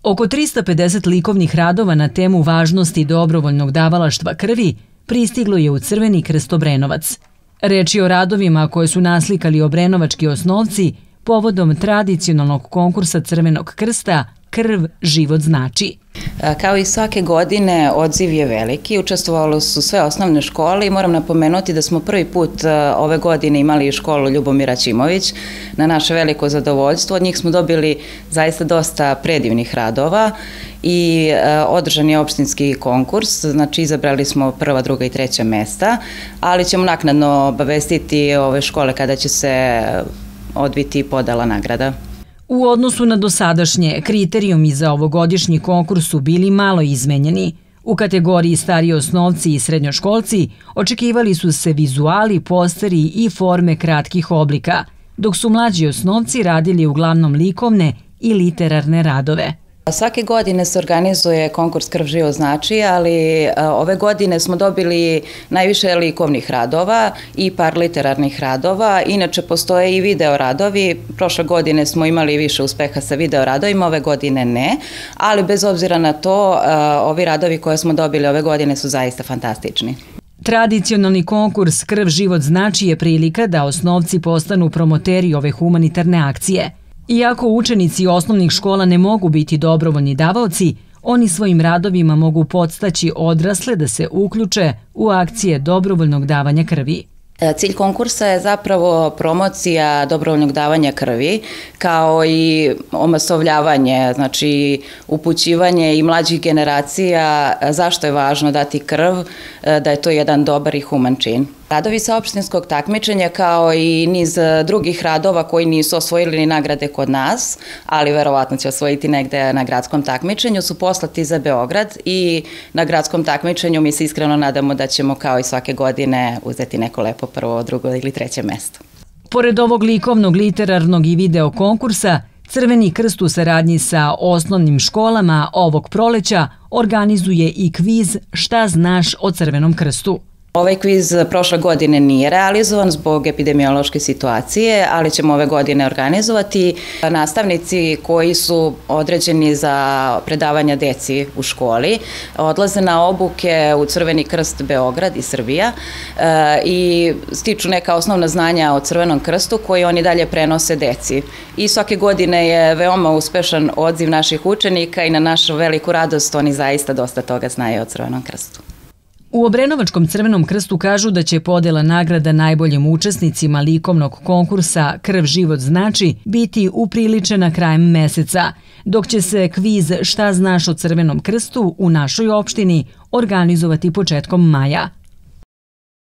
Oko 350 likovnih radova na temu važnosti dobrovoljnog davalaštva krvi pristiglo je u Crveni krst Obrenovac. Reč je o radovima koje su naslikali obrenovački osnovci povodom tradicionalnog konkursa Crvenog krsta Krv život znači. Kao i svake godine, odziv je veliki. Učestvovalo su sve osnovne škole i moram napomenuti da smo prvi put ove godine imali školu Ljubomira Ćimović. Na naše veliko zadovoljstvo. Od njih smo dobili zaista dosta predivnih radova i održan je opštinski konkurs. Znači, izabrali smo prva, druga i treća mesta, ali ćemo naknadno obavestiti ove škole kada će se odviti podela nagrada. U odnosu na dosadašnje, kriterijumi za ovogodišnji konkurs su bili malo izmenjeni. U kategoriji stariji osnovci i srednjoškolci očekivali su se vizuali, posteri i forme kratkih oblika, dok su mlađi osnovci radili uglavnom likovne i literarne radove. Svake godine se organizuje konkurs Krv život znači, ali ove godine smo dobili najviše likovnih radova i par literarnih radova. Inače, postoje i video radovi. Prošle godine smo imali više uspeha sa video radovima, ove godine ne, ali bez obzira na to, ovi radovi koje smo dobili ove godine su zaista fantastični. Tradicionalni konkurs Krv život znači je prilika da osnovci postanu promoteri ove humanitarne akcije. Iako učenici osnovnih škola ne mogu biti dobrovoljni davaoci, oni svojim radovima mogu podstaći odrasle da se uključe u akcije dobrovoljnog davanja krvi. Cilj konkursa je zapravo promocija dobrovoljnog davanja krvi, kao i omasovljavanje, znači upućivanje i mlađih generacija zašto je važno dati krv, da je to jedan dobar i human čin. Radovi sa opštinskog takmičenja, kao i niz drugih radova koji nisu osvojili ni nagrade kod nas, ali verovatno će osvojiti negde na gradskom takmičenju, su poslati za Beograd i na gradskom takmičenju mi se iskreno nadamo da ćemo kao i svake godine uzeti neko lepo prvo, drugo ili treće mesto. Pored ovog likovnog, literarnog i video konkursa, Crveni krst u saradnji sa osnovnim školama ovog proleća organizuje i kviz Šta znaš o Crvenom krstu. Ovaj kviz prošle godine nije realizovan zbog epidemiološke situacije, ali ćemo ove godine organizovati. Nastavnici koji su određeni za predavanja deci u školi odlaze na obuke u Crveni krst Beograd i Srbija i stiču neka osnovna znanja o Crvenom krstu koji oni dalje prenose deci. I svake godine je veoma uspešan odziv naših učenika i na našu veliku radost oni zaista dosta toga znaju o Crvenom krstu. U Obrenovačkom Crvenom krstu kažu da će podela nagrada najboljim učesnicima likovnog konkursa Krv život znači biti upriličena krajem meseca, dok će se kviz Šta znaš o Crvenom krstu u našoj opštini organizovati početkom maja.